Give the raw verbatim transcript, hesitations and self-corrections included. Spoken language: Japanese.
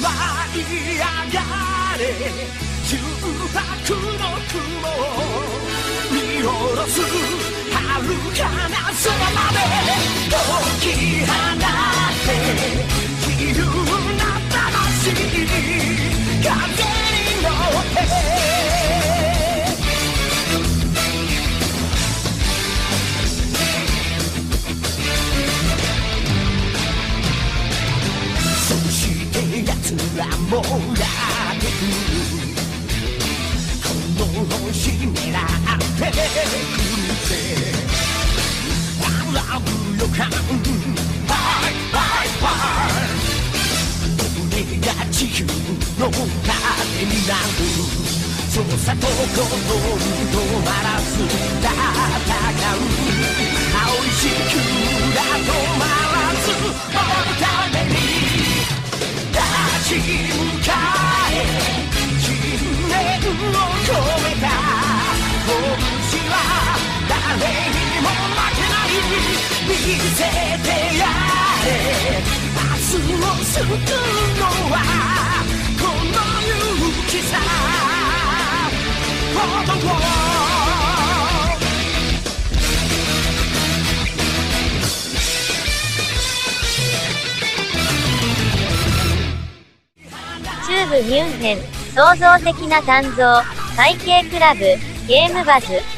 舞い上がれ重薄の雲を見下ろす遥かな空まで解き放って自由な魂風に乗って奴らもやってくこの日狙ってくるぜアブ予感バイバイバイ俺が地球の種になる操作とコントロール止まらず戦う青い地球が止まらず守るために立ち向かえ信念を込めた拳は誰にも負けない見せてやれ明日を救うのはこの勇気さ子供中部ミュンヘン創造的な鍛造会計クラブゲームバズ